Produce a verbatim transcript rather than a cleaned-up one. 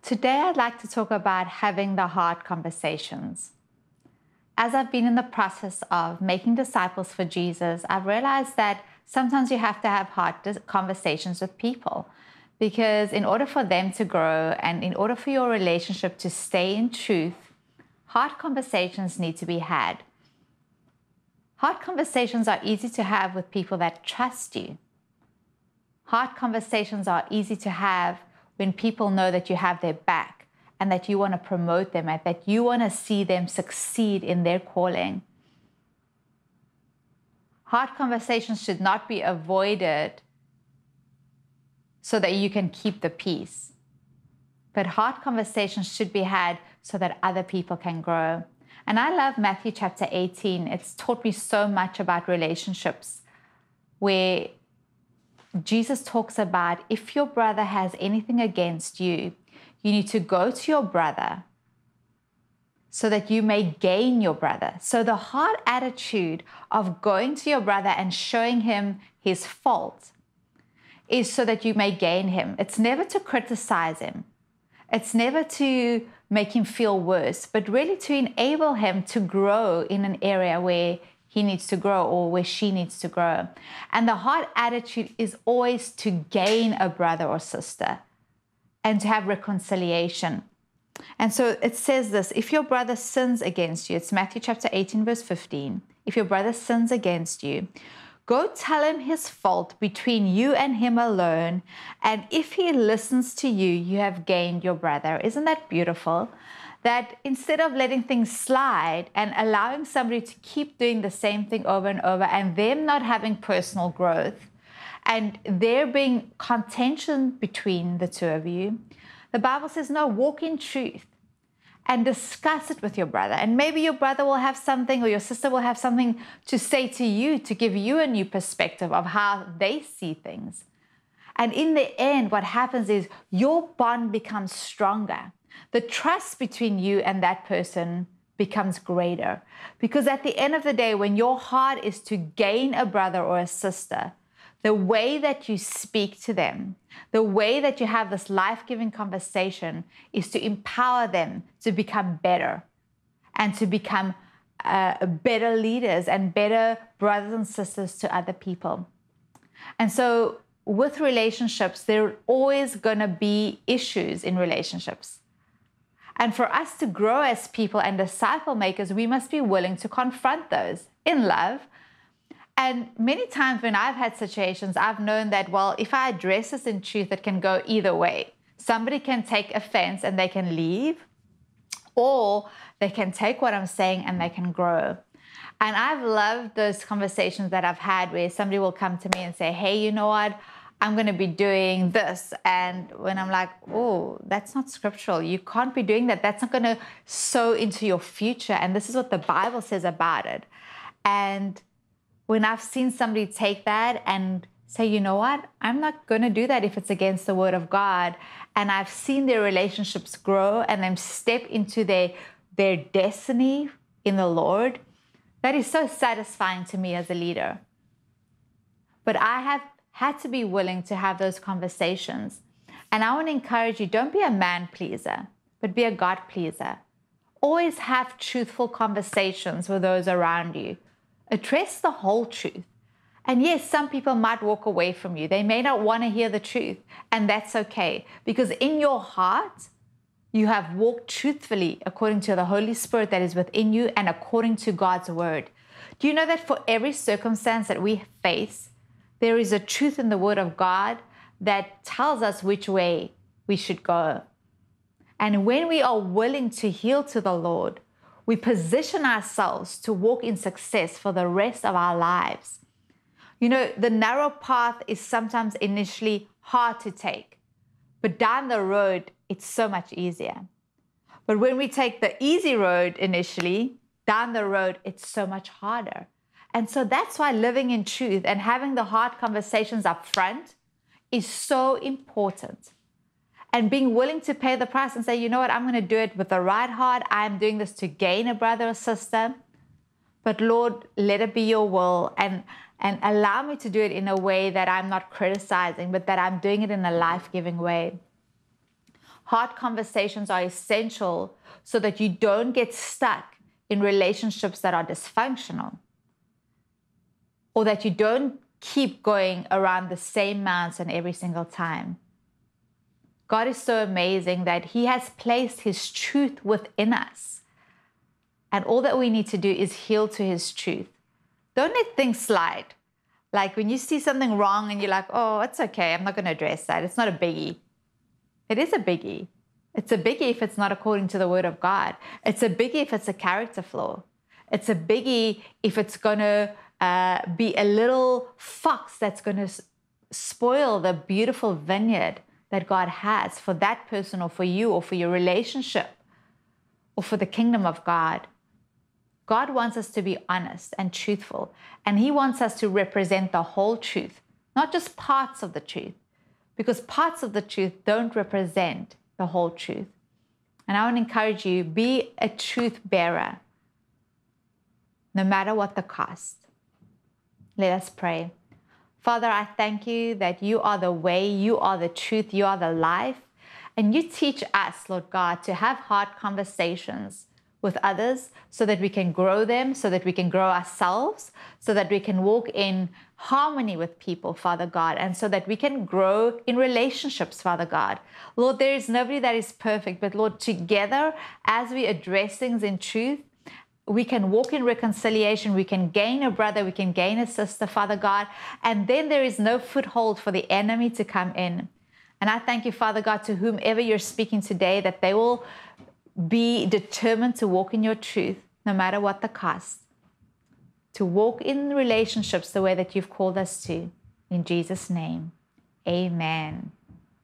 Today, I'd like to talk about having the hard conversations. As I've been in the process of making disciples for Jesus, I've realized that sometimes you have to have hard conversations with people because in order for them to grow and in order for your relationship to stay in truth, hard conversations need to be had. Hard conversations are easy to have with people that trust you. Hard conversations are easy to have when people know that you have their back and that you want to promote them and that you want to see them succeed in their calling. Hard conversations should not be avoided so that you can keep the peace. But hard conversations should be had so that other people can grow. And I love Matthew chapter eighteen. It's taught me so much about relationships, where Jesus talks about if your brother has anything against you, you need to go to your brother so that you may gain your brother. So the hard attitude of going to your brother and showing him his fault is so that you may gain him. It's never to criticize him. It's never to make him feel worse, but really to enable him to grow in an area where he needs to grow or where she needs to grow. And the hard attitude is always to gain a brother or sister and to have reconciliation. And so it says this, if your brother sins against you, it's Matthew chapter eighteen, verse fifteen. If your brother sins against you, go tell him his fault between you and him alone. And if he listens to you, you have gained your brother. Isn't that beautiful? That instead of letting things slide and allowing somebody to keep doing the same thing over and over and them not having personal growth and there being contention between the two of you, the Bible says, no, walk in truth and discuss it with your brother. And maybe your brother will have something or your sister will have something to say to you to give you a new perspective of how they see things. And in the end, what happens is your bond becomes stronger. The trust between you and that person becomes greater. Because at the end of the day, when your heart is to gain a brother or a sister, the way that you speak to them, the way that you have this life-giving conversation is to empower them to become better and to become uh, better leaders and better brothers and sisters to other people. And so with relationships, there are always going to be issues in relationships. And for us to grow as people and disciple makers, we must be willing to confront those in love. And many times when I've had situations, I've known that, well, if I address this in truth, it can go either way. Somebody can take offense and they can leave, or they can take what I'm saying and they can grow. And I've loved those conversations that I've had where somebody will come to me and say, hey, you know what? I'm going to be doing this. And when I'm like, oh, that's not scriptural. You can't be doing that. That's not going to sow into your future. And this is what the Bible says about it. And when I've seen somebody take that and say, you know what, I'm not going to do that if it's against the word of God. And I've seen their relationships grow and them step into their, their destiny in the Lord. That is so satisfying to me as a leader. But I have had to be willing to have those conversations. And I want to encourage you, don't be a man pleaser, but be a God pleaser. Always have truthful conversations with those around you. Address the whole truth. And yes, some people might walk away from you. They may not want to hear the truth, and that's okay. Because in your heart, you have walked truthfully according to the Holy Spirit that is within you and according to God's word. Do you know that for every circumstance that we face, there is a truth in the word of God that tells us which way we should go? And when we are willing to yield to the Lord, we position ourselves to walk in success for the rest of our lives. You know, the narrow path is sometimes initially hard to take, but down the road, it's so much easier. But when we take the easy road initially, down the road, it's so much harder. And so that's why living in truth and having the hard conversations up front is so important. And being willing to pay the price and say, you know what, I'm going to do it with the right heart. I'm doing this to gain a brother or sister. But Lord, let it be your will and, and allow me to do it in a way that I'm not criticizing, but that I'm doing it in a life-giving way. Hard conversations are essential so that you don't get stuck in relationships that are dysfunctional, or that you don't keep going around the same mountain every single time. God is so amazing that He has placed His truth within us. And all that we need to do is heal to His truth. Don't let things slide. Like when you see something wrong and you're like, oh, it's okay, I'm not going to address that. It's not a biggie. It is a biggie. It's a biggie if it's not according to the Word of God. It's a biggie if it's a character flaw. It's a biggie if it's going to uh, be a little fox that's going to s- spoil the beautiful vineyard that God has for that person, or for you, or for your relationship, or for the kingdom of God. God wants us to be honest and truthful, and He wants us to represent the whole truth, not just parts of the truth, because parts of the truth don't represent the whole truth. And I want to encourage you, be a truth bearer, no matter what the cost. Let us pray. Father, I thank You that You are the way, You are the truth, You are the life, and You teach us, Lord God, to have hard conversations with others so that we can grow them, so that we can grow ourselves, so that we can walk in harmony with people, Father God, and so that we can grow in relationships, Father God. Lord, there is nobody that is perfect, but Lord, together, as we address things in truth, we can walk in reconciliation, we can gain a brother, we can gain a sister, Father God, and then there is no foothold for the enemy to come in. And I thank You, Father God, to whomever You're speaking today, that they will be determined to walk in Your truth, no matter what the cost, to walk in relationships the way that You've called us to. In Jesus' name, amen.